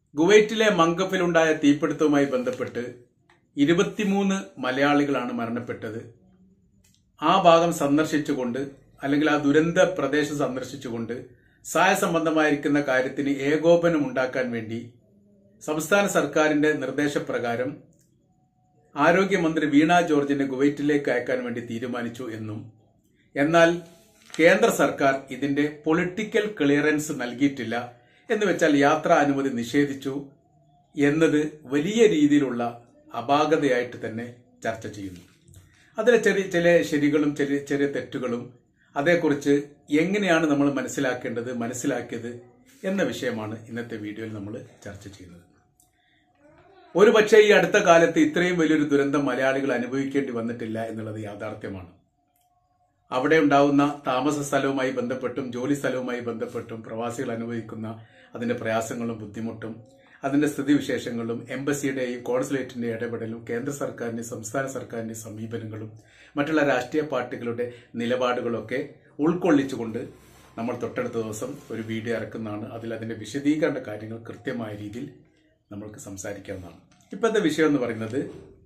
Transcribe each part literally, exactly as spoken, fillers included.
കുവൈറ്റിലെ മംഗഫിലുണ്ടായ തീപിടുത്തവുമായി ബന്ധപ്പെട്ട് ഇരുപത്തിമൂന്ന് മലയാളികളാണ് മരണപ്പെട്ടത്. ആ ഭാഗം സന്ദർശിച്ചുകൊണ്ട് അല്ലെങ്കിൽ ആ ദുരന്ത പ്രദേശം സന്ദർശിച്ചുകൊണ്ട് സഹായ സംബന്ധമായിരിക്കുന്ന കാര്യത്തിന് ഏകോപനം ഉണ്ടാക്കാൻ വേണ്ടി സംസ്ഥാന സർക്കാരിന്റെ നിർദ്ദേശപ്രകാരം ആരോഗ്യമന്ത്രി വീണ ജോർജിനെ കുവൈറ്റിലേക്ക് അയക്കാൻ വേണ്ടി തീരുമാനിച്ചു എന്നും, എന്നാൽ കേന്ദ്ര സർക്കാർ ഇതിന്റെ പൊളിറ്റിക്കൽ ക്ലിയറൻസ് നൽകിയിട്ടില്ല എന്ന് വെച്ചാൽ യാത്രാ അനുമതി നിഷേധിച്ചു എന്നത് വലിയ രീതിയിലുള്ള അപാകതയായിട്ട് തന്നെ ചർച്ച ചെയ്യുന്നു. അതിലെ ചെറിയ ചില ശരികളും ചെറിയ ചെറിയ തെറ്റുകളും അതേക്കുറിച്ച് എങ്ങനെയാണ് നമ്മൾ മനസ്സിലാക്കേണ്ടത്, മനസ്സിലാക്കിയത് എന്ന വിഷയമാണ് ഇന്നത്തെ വീഡിയോയിൽ നമ്മൾ ചർച്ച ചെയ്യുന്നത്. ഒരു പക്ഷേ ഈ അടുത്ത കാലത്ത് ഇത്രയും വലിയൊരു ദുരന്തം മലയാളികൾ അനുഭവിക്കേണ്ടി വന്നിട്ടില്ല എന്നുള്ളത് യാഥാർത്ഥ്യമാണ്. അവിടെ ഉണ്ടാവുന്ന താമസ സ്ഥലവുമായി ബന്ധപ്പെട്ടും ജോലി സ്ഥലവുമായി ബന്ധപ്പെട്ടും പ്രവാസികൾ അനുഭവിക്കുന്ന അതിന്റെ പ്രയാസങ്ങളും ബുദ്ധിമുട്ടും അതിന്റെ സ്ഥിതിവിശേഷങ്ങളും എംബസിയുടെയും കോൺസുലേറ്റിന്റെയും ഇടപെടലും കേന്ദ്ര സർക്കാരിന്റെ സംസ്ഥാന സർക്കാരിന്റെ സമീപനങ്ങളും മറ്റുള്ള രാഷ്ട്രീയ പാർട്ടികളുടെ നിലപാടുകളൊക്കെ ഉൾക്കൊള്ളിച്ചുകൊണ്ട് നമ്മൾ തൊട്ടടുത്ത ദിവസം ഒരു വീഡിയോ ഇറക്കുന്നതാണ്. അതിൽ അതിന്റെ വിശദീകരണ കാര്യങ്ങൾ കൃത്യമായ രീതിയിൽ നമ്മൾക്ക് സംസാരിക്കാവുന്നതാണ്. ഇപ്പോഴത്തെ വിഷയം എന്ന് പറയുന്നത്,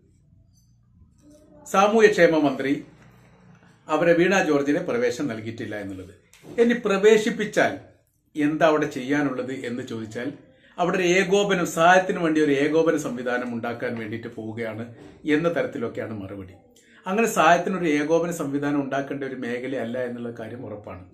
സാമൂഹ്യക്ഷേമ മന്ത്രി അവരെ വീണ ജോർജിനെ പ്രവേശനം നൽകിയിട്ടില്ല എന്നുള്ളത്. ഇനി പ്രവേശിപ്പിച്ചാൽ എന്താ അവിടെ ചെയ്യാനുള്ളത് എന്ന് ചോദിച്ചാൽ, അവിടെ ഒരു ഏകോപനം, സഹായത്തിന് വേണ്ടി ഒരു ഏകോപന സംവിധാനം ഉണ്ടാക്കാൻ വേണ്ടിയിട്ട് പോവുകയാണ് എന്ന തരത്തിലൊക്കെയാണ് മറുപടി. അങ്ങനെ സഹായത്തിനൊരു ഏകോപന സംവിധാനം ഉണ്ടാക്കേണ്ട ഒരു മേഖലയല്ല എന്നുള്ള കാര്യം ഉറപ്പാണ്.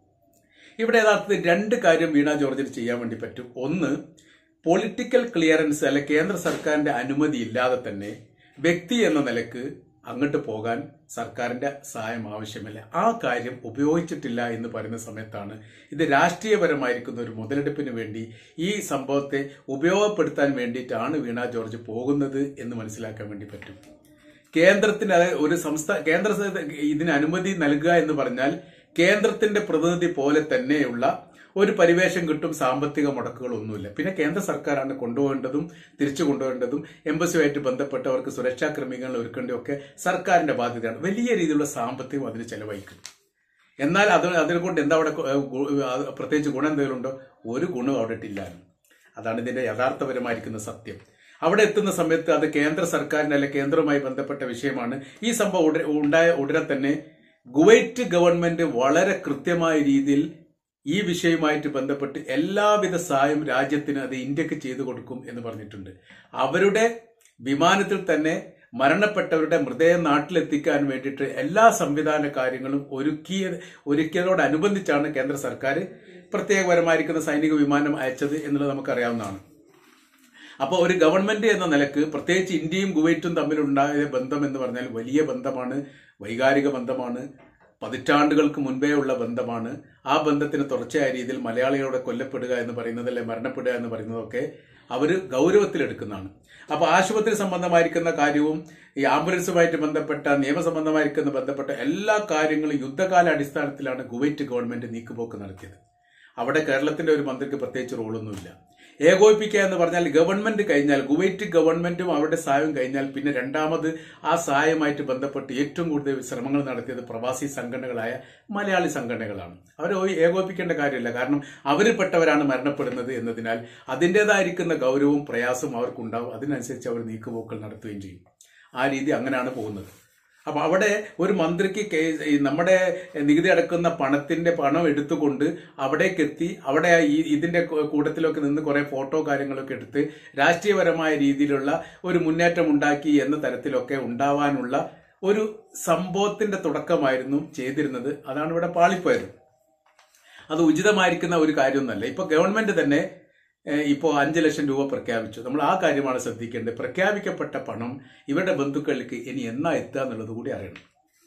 ഇവിടെ യഥാർത്ഥത്തിൽ രണ്ട് കാര്യം വീണ ജോർജിന് ചെയ്യാൻ വേണ്ടി പറ്റും. ഒന്ന്, പൊളിറ്റിക്കൽ ക്ലിയറൻസ് അല്ലെ കേന്ദ്ര സർക്കാരിന്റെ അനുമതി ഇല്ലാതെ തന്നെ വ്യക്തി എന്ന നിലക്ക് അങ്ങോട്ട് പോകാൻ സർക്കാരിന്റെ സഹായം ആവശ്യമില്ല. ആ കാര്യം ഉപയോഗിച്ചിട്ടില്ല എന്ന് പറയുന്ന സമയത്താണ് ഇത് രാഷ്ട്രീയപരമായിരിക്കുന്ന ഒരു മുതലെടുപ്പിന് വേണ്ടി ഈ സംഭവത്തെ ഉപയോഗപ്പെടുത്താൻ വേണ്ടിയിട്ടാണ് വീണ ജോർജ് പോകുന്നത് എന്ന് മനസ്സിലാക്കാൻ വേണ്ടി പറ്റും. കേന്ദ്രത്തിന് ഒരു സംസ്ഥാന കേന്ദ്ര ഇതിന് അനുമതി നൽകുക എന്ന് പറഞ്ഞാൽ കേന്ദ്രത്തിന്റെ പ്രതിനിധി പോലെ തന്നെയുള്ള ഒരു പരിവേഷം കിട്ടും. സാമ്പത്തിക മുടക്കുകളൊന്നുമില്ല. പിന്നെ കേന്ദ്ര സർക്കാരാണ് കൊണ്ടുപോകേണ്ടതും തിരിച്ചു കൊണ്ടുപോകേണ്ടതും എംബസിയുമായിട്ട് ബന്ധപ്പെട്ടവർക്ക് സുരക്ഷാ ക്രമീകരണങ്ങൾ ഒരുക്കേണ്ടതൊക്കെ സർക്കാരിന്റെ ബാധ്യതയാണ്. വലിയ രീതിയിലുള്ള സാമ്പത്തികം അതിന് ചെലവഴിക്കും. എന്നാൽ അത് അതിനെ കൊണ്ട് എന്താ അവിടെ പ്രത്യേകിച്ച് ഗുണം എന്തെങ്കിലും ഉണ്ടോ? ഒരു ഗുണവും അവിടെ ഇല്ലാനും. അതാണ് ഇതിന്റെ യഥാർത്ഥപരമായിരിക്കുന്ന സത്യം. അവിടെ എത്തുന്ന സമയത്ത് അത് കേന്ദ്ര സർക്കാരിന് അല്ലെ കേന്ദ്രവുമായി ബന്ധപ്പെട്ട വിഷയമാണ്. ഈ സംഭവം ഉണ്ടായ ഉടനെ തന്നെ കുവൈറ്റ് ഗവൺമെന്റ് വളരെ കൃത്യമായ രീതിയിൽ ഈ വിഷയവുമായിട്ട് ബന്ധപ്പെട്ട് എല്ലാവിധ സഹായം രാജ്യത്തിന് അത് ഇന്ത്യക്ക് ചെയ്തു കൊടുക്കും എന്ന് പറഞ്ഞിട്ടുണ്ട്. അവരുടെ വിമാനത്തിൽ തന്നെ മരണപ്പെട്ടവരുടെ മൃതദേഹം നാട്ടിലെത്തിക്കാൻ വേണ്ടിയിട്ട് എല്ലാ സംവിധാന കാര്യങ്ങളും ഒരുക്കിയ ഒരുക്കിയതോടനുബന്ധിച്ചാണ് കേന്ദ്ര സർക്കാർ പ്രത്യേകപരമായിരിക്കുന്ന സൈനിക വിമാനം അയച്ചത് എന്നുള്ളത് നമുക്കറിയാവുന്നതാണ്. അപ്പോൾ ഒരു ഗവൺമെന്റ് എന്ന നിലക്ക് പ്രത്യേകിച്ച് ഇന്ത്യയും കുവൈറ്റും തമ്മിലുണ്ടായ ബന്ധം എന്ന് പറഞ്ഞാൽ വലിയ ബന്ധമാണ്, വൈകാരിക ബന്ധമാണ്, പതിറ്റാണ്ടുകൾക്ക് മുൻപേ ഉള്ള ബന്ധമാണ്. ആ ബന്ധത്തിന് തുടർച്ചയായ രീതിയിൽ മലയാളികളോട് കൊല്ലപ്പെടുക എന്ന് പറയുന്നത് അല്ലെ മരണപ്പെടുക എന്ന് പറയുന്നതൊക്കെ അവർ ഗൗരവത്തിലെടുക്കുന്നതാണ്. അപ്പൊ ആശുപത്രി സംബന്ധമായിരിക്കുന്ന കാര്യവും ഈ ആംബുലൻസുമായിട്ട് ബന്ധപ്പെട്ട നിയമസംബന്ധമായിരിക്കുന്ന ബന്ധപ്പെട്ട എല്ലാ കാര്യങ്ങളും യുദ്ധകാല അടിസ്ഥാനത്തിലാണ് കുവൈറ്റ് ഗവൺമെന്റ് നീക്കുപോക്ക് നടത്തിയത്. അവിടെ കേരളത്തിന്റെ ഒരു മന്ത്രിക്ക് പ്രത്യേകിച്ച് റോളൊന്നുമില്ല. ഏകോപിപ്പിക്കുക എന്ന് പറഞ്ഞാൽ ഗവൺമെന്റ് കഴിഞ്ഞാൽ, കുവൈറ്റ് ഗവൺമെന്റും അവരുടെ സഹായം കഴിഞ്ഞാൽ പിന്നെ രണ്ടാമത് ആ സഹായമായിട്ട് ബന്ധപ്പെട്ട് ഏറ്റവും കൂടുതൽ ശ്രമങ്ങൾ നടത്തിയത് പ്രവാസി സംഘടനകളായ മലയാളി സംഘടനകളാണ്. അവരെ ഏകോപിപ്പിക്കേണ്ട കാര്യമില്ല. കാരണം അവരിൽപ്പെട്ടവരാണ് മരണപ്പെടുന്നത് എന്നതിനാൽ അതിൻ്റെതായിരിക്കുന്ന ഗൗരവവും പ്രയാസവും അവർക്കുണ്ടാവും. അതിനനുസരിച്ച് അവർ നീക്കുപോക്കൾ നടത്തുകയും ചെയ്യും. ആ രീതി അങ്ങനെയാണ് പോകുന്നത്. അപ്പൊ അവിടെ ഒരു മന്ത്രിക്ക് നമ്മുടെ നികുതി അടക്കുന്ന പണത്തിന്റെ പണം എടുത്തുകൊണ്ട് അവിടേക്ക് എത്തി അവിടെ ഇതിന്റെ കൂട്ടത്തിലൊക്കെ നിന്ന് കുറെ ഫോട്ടോ കാര്യങ്ങളൊക്കെ എടുത്ത് രാഷ്ട്രീയപരമായ രീതിയിലുള്ള ഒരു മുന്നേറ്റം ഉണ്ടാക്കി എന്ന തരത്തിലൊക്കെ ഉണ്ടാവാനുള്ള ഒരു സംഭവത്തിന്റെ തുടക്കമായിരുന്നു ചെയ്തിരുന്നത്. അതാണ് ഇവിടെ പാളിപ്പോയത്. അത് ഉചിതമായിരിക്കുന്ന ഒരു കാര്യമൊന്നുമല്ല. ഇപ്പൊ ഗവൺമെന്റ് തന്നെ ഇപ്പോൾ അഞ്ചു ലക്ഷം രൂപ പ്രഖ്യാപിച്ചു. നമ്മൾ ആ കാര്യമാണ് ശ്രദ്ധിക്കേണ്ടത്. പ്രഖ്യാപിക്കപ്പെട്ട പണം ഇവരുടെ ബന്ധുക്കൾക്ക് ഇനി എന്നാ എത്തുക എന്നുള്ളത് കൂടി അറിയണം.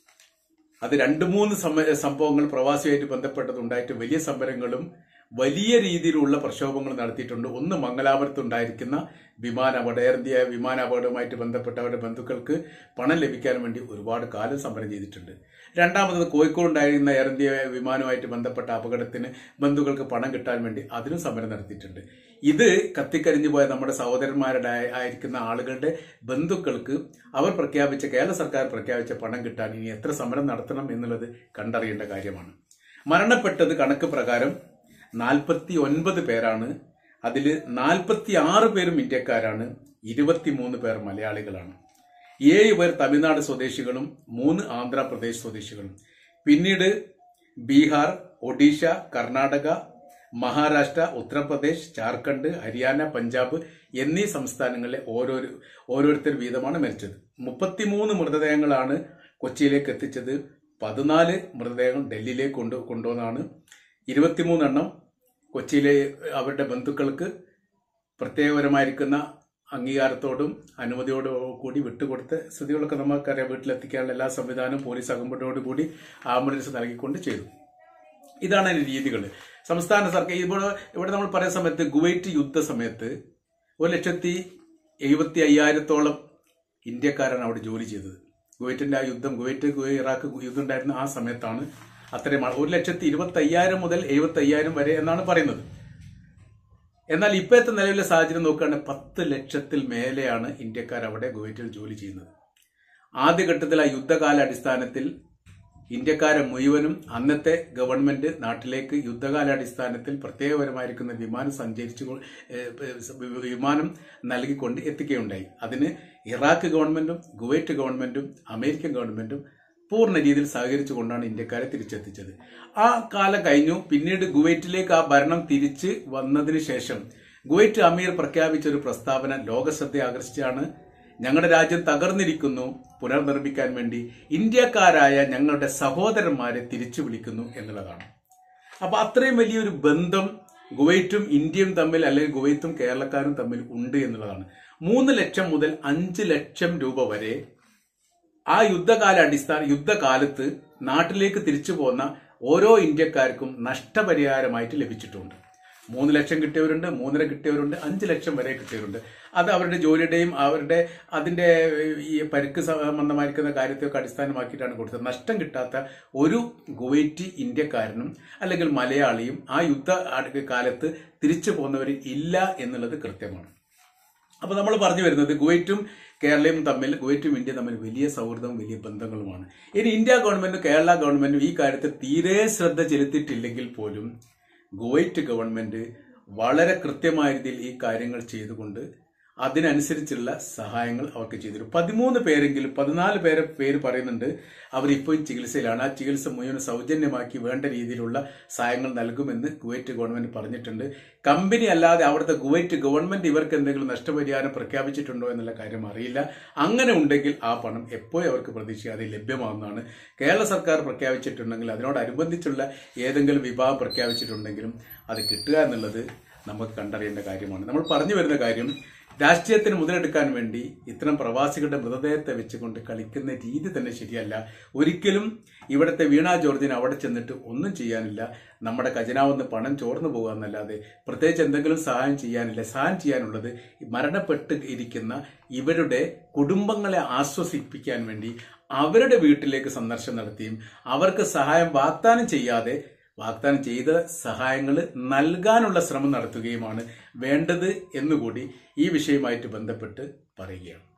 അത് രണ്ട് മൂന്ന് സംഭവങ്ങൾ പ്രവാസിയായിട്ട് ബന്ധപ്പെട്ടതുണ്ടായിട്ട് വലിയ സമരങ്ങളും വലിയ രീതിയിലുള്ള പ്രക്ഷോഭങ്ങൾ നടത്തിയിട്ടുണ്ട്. ഒന്ന്, മംഗലാപുരത്തുണ്ടായിരിക്കുന്ന വിമാന അപകടം, എയർ ഇന്ത്യ വിമാന അപകടവുമായിട്ട് ബന്ധപ്പെട്ട അവരുടെ ബന്ധുക്കൾക്ക് പണം ലഭിക്കാൻ വേണ്ടി ഒരുപാട് കാലം സമരം ചെയ്തിട്ടുണ്ട്. രണ്ടാമത്, കോഴിക്കോട് ഉണ്ടായിരുന്ന എയർ ഇന്ത്യ വിമാനവുമായിട്ട് ബന്ധപ്പെട്ട അപകടത്തിന് ബന്ധുക്കൾക്ക് പണം കിട്ടാൻ വേണ്ടി അതിനും സമരം നടത്തിയിട്ടുണ്ട്. ഇത് കത്തിക്കരിഞ്ഞു പോയ നമ്മുടെ സഹോദരന്മാരുടെ ആയിരിക്കുന്ന ആളുകളുടെ ബന്ധുക്കൾക്ക് അവർ പ്രഖ്യാപിച്ച, കേരള സർക്കാർ പ്രഖ്യാപിച്ച പണം കിട്ടാൻ ഇനി എത്ര സമരം നടത്തണം എന്നുള്ളത് കണ്ടറിയേണ്ട കാര്യമാണ്. മരണപ്പെട്ടത് കണക്ക് പ്രകാരം നാൽപ്പത്തി ഒൻപത് പേരാണ്. അതിൽ നാൽപ്പത്തി ആറ് പേരും ഇന്ത്യക്കാരാണ്, ഇരുപത്തിമൂന്ന് പേർ മലയാളികളാണ്. ഏഴ് പേർ തമിഴ്നാട് സ്വദേശികളും മൂന്ന് ആന്ധ്രാപ്രദേശ് സ്വദേശികളും. പിന്നീട് ബീഹാർ, ഒഡീഷ, കർണാടക, മഹാരാഷ്ട്ര, ഉത്തർപ്രദേശ്, ജാർഖണ്ഡ്, ഹരിയാന, പഞ്ചാബ് എന്നീ സംസ്ഥാനങ്ങളിലെ ഓരോരു ഓരോരുത്തർ വീതമാണ് മരിച്ചത്. മുപ്പത്തിമൂന്ന് മൃതദേഹങ്ങളാണ് കൊച്ചിയിലേക്ക് എത്തിച്ചത്. പതിനാല് മൃതദേഹം ഡൽഹിയിലേക്ക് കൊണ്ടു കൊണ്ടുവന്നാണ്. ഇരുപത്തിമൂന്നെണ്ണം കൊച്ചിയിലെ അവരുടെ ബന്ധുക്കൾക്ക് പ്രത്യേകപരമായിരിക്കുന്ന അംഗീകാരത്തോടും അനുമതിയോടും കൂടി വിട്ടുകൊടുത്ത സ്ഥിതികളൊക്കെ നമുക്കറിയാം. വീട്ടിലെത്തിക്കാനുള്ള എല്ലാ സംവിധാനവും പോലീസ് അകമ്പടിയോടുകൂടി ആംബുലൻസ് നൽകിക്കൊണ്ട് ചെയ്തു. ഇതാണ് അതിന്റെ രീതികൾ. സംസ്ഥാന സർക്കാർ ഇവിടെ ഇവിടെ നമ്മൾ പറയുന്ന സമയത്ത് കുവൈറ്റ് യുദ്ധ സമയത്ത് ഒരു ലക്ഷത്തി എഴുപത്തി അയ്യായിരത്തോളം ഇന്ത്യക്കാരാണ് അവിടെ ജോലി ചെയ്തത്. കുവൈറ്റിന്റെ ആ യുദ്ധം, കുവൈറ്റ് ഇറാഖ് യുദ്ധം ഉണ്ടായിരുന്ന ആ സമയത്താണ് അത്രയും ഒരു ലക്ഷത്തി ഇരുപത്തി അയ്യായിരം മുതൽ എഴുപത്തി അയ്യായിരം വരെ എന്നാണ് പറയുന്നത്. എന്നാൽ ഇപ്പോഴത്തെ നിലവിലെ സാഹചര്യം നോക്കുകയാണെങ്കിൽ പത്ത് ലക്ഷത്തിൽ മേലെയാണ് ഇന്ത്യക്കാർ അവിടെ കുവൈറ്റിൽ ജോലി ചെയ്യുന്നത്. ആദ്യഘട്ടത്തിൽ ആ യുദ്ധകാല അടിസ്ഥാനത്തിൽ ഇന്ത്യക്കാരെ മുഴുവനും അന്നത്തെ ഗവൺമെന്റ് നാട്ടിലേക്ക് യുദ്ധകാലാടിസ്ഥാനത്തിൽ പ്രത്യേകപരമായിരിക്കുന്ന വിമാനം സഞ്ചരിച്ചു വിമാനം നൽകിക്കൊണ്ട് എത്തിക്കുകയുണ്ടായി. അതിന് ഇറാഖ് ഗവൺമെന്റും കുവൈറ്റ് ഗവൺമെന്റും അമേരിക്കൻ ഗവൺമെന്റും പൂർണ്ണ രീതിയിൽ സഹകരിച്ചുകൊണ്ടാണ് ഇന്ത്യക്കാരെ തിരിച്ചെത്തിച്ചത്. ആ കാലം കഴിഞ്ഞു. പിന്നീട് കുവൈറ്റിലേക്ക് ആ ഭരണം തിരിച്ച് വന്നതിന് ശേഷം കുവൈറ്റ് അമീർ പ്രഖ്യാപിച്ച ഒരു പ്രസ്താവന ലോകശ്രദ്ധ ആകർഷിച്ചാണ്. ഞങ്ങളുടെ രാജ്യം തകർന്നിരിക്കുന്നു, പുനർനിർമ്മിക്കാൻ വേണ്ടി ഇന്ത്യക്കാരായ ഞങ്ങളുടെ സഹോദരന്മാരെ തിരിച്ചു വിളിക്കുന്നു എന്നുള്ളതാണ്. അപ്പൊ അത്രയും വലിയൊരു ബന്ധം കുവൈറ്റും ഇന്ത്യയും തമ്മിൽ, അല്ലെങ്കിൽ കുവൈത്തും കേരളക്കാരും തമ്മിൽ ഉണ്ട് എന്നുള്ളതാണ്. മൂന്ന് ലക്ഷം മുതൽ അഞ്ച് ലക്ഷം രൂപ വരെ ആ യുദ്ധകാല അടിസ്ഥാന യുദ്ധകാലത്ത് നാട്ടിലേക്ക് തിരിച്ചു പോന്ന ഓരോ ഇന്ത്യക്കാർക്കും നഷ്ടപരിഹാരമായിട്ട് ലഭിച്ചിട്ടുണ്ട്. മൂന്ന് ലക്ഷം കിട്ടിയവരുണ്ട്, മൂന്നര കിട്ടിയവരുണ്ട്, അഞ്ച് ലക്ഷം വരെ കിട്ടിയവരുണ്ട്. അത് അവരുടെ ജോലിയുടെയും അവരുടെ അതിന്റെ ഈ പരിക്ക് സംബന്ധമായിരിക്കുന്ന കാര്യത്തെയൊക്കെ അടിസ്ഥാനമാക്കിയിട്ടാണ് കൊടുത്തത്. നഷ്ടം കിട്ടാത്ത ഒരു കുവൈറ്റ് ഇന്ത്യക്കാരനും അല്ലെങ്കിൽ മലയാളിയും ആ യുദ്ധ കാലത്ത് തിരിച്ചു പോകുന്നവരിൽ ഇല്ല എന്നുള്ളത് കൃത്യമാണ്. അപ്പൊ നമ്മൾ പറഞ്ഞു വരുന്നത് കുവൈറ്റും കേരളയും തമ്മിൽ, കുവൈറ്റും ഇന്ത്യയും തമ്മിൽ വലിയ സൗഹൃദവും വലിയ ബന്ധങ്ങളുമാണ്. ഇനി ഇന്ത്യ ഗവൺമെന്റും കേരള ഗവൺമെന്റും ഈ കാര്യത്തിൽ തീരെ ശ്രദ്ധ ചെലുത്തിയിട്ടില്ലെങ്കിൽ പോലും കുവൈറ്റ് ഗവൺമെന്റ് വളരെ കൃത്യമായ രീതിയിൽ ഈ കാര്യങ്ങൾ ചെയ്തുകൊണ്ട് അതിനനുസരിച്ചുള്ള സഹായങ്ങൾ അവർക്ക് ചെയ്തു. പതിമൂന്ന് പേരെങ്കിലും പതിനാല് പേരെ പേര് പറയുന്നുണ്ട് അവരിപ്പോഴും ചികിത്സയിലാണ്. ആ ചികിത്സ മുഴുവൻ സൗജന്യമാക്കി വേണ്ട രീതിയിലുള്ള സഹായങ്ങൾ നൽകുമെന്ന് കുവൈറ്റ് ഗവൺമെന്റ് പറഞ്ഞിട്ടുണ്ട്. കമ്പനി അല്ലാതെ അവിടുത്തെ കുവൈറ്റ് ഗവൺമെന്റ് ഇവർക്ക് എന്തെങ്കിലും നഷ്ടപരിഹാരം പ്രഖ്യാപിച്ചിട്ടുണ്ടോ എന്നുള്ള കാര്യം അറിയില്ല. അങ്ങനെ ഉണ്ടെങ്കിൽ ആ പണം എപ്പോഴും അവർക്ക് പ്രതീക്ഷിക്കാതെ ലഭ്യമാകുന്നതാണ്. കേരള സർക്കാർ പ്രഖ്യാപിച്ചിട്ടുണ്ടെങ്കിൽ അതിനോടനുബന്ധിച്ചുള്ള ഏതെങ്കിലും വിഭാഗം പ്രഖ്യാപിച്ചിട്ടുണ്ടെങ്കിലും അത് കിട്ടുക എന്നുള്ളത് നമുക്ക് കണ്ടറിയേണ്ട കാര്യമാണ്. നമ്മൾ പറഞ്ഞു വരുന്ന കാര്യം, രാഷ്ട്രീയത്തിന് മുതലെടുക്കാൻ വേണ്ടി ഇത്തരം പ്രവാസികളുടെ മൃതദേഹത്തെ വെച്ചുകൊണ്ട് കളിക്കുന്ന രീതി തന്നെ ശരിയല്ല. ഒരിക്കലും ഇവിടുത്തെ വീണ ജോർജിന് അവിടെ ചെന്നിട്ട് ഒന്നും ചെയ്യാനില്ല. നമ്മുടെ ഖജനാവെന്ന് പണം ചോർന്നു പോകുക എന്നല്ലാതെ പ്രത്യേകിച്ച് എന്തെങ്കിലും സഹായം ചെയ്യാനില്ല. സഹായം ചെയ്യാനുള്ളത് മരണപ്പെട്ട് ഇരിക്കുന്ന ഇവരുടെ കുടുംബങ്ങളെ ആശ്വസിപ്പിക്കാൻ വേണ്ടി അവരുടെ വീട്ടിലേക്ക് സന്ദർശനം നടത്തിയും അവർക്ക് സഹായം വാഗ്ദാനം ചെയ്യാതെ വാഗ്ദാനം ചെയ്ത സഹായങ്ങൾ നൽകാനുള്ള ശ്രമം നടത്തുകയുമാണ് വേണ്ടത് എന്നുകൂടി ഈ വിഷയവുമായിട്ട് ബന്ധപ്പെട്ട് പറയുകയാണ്.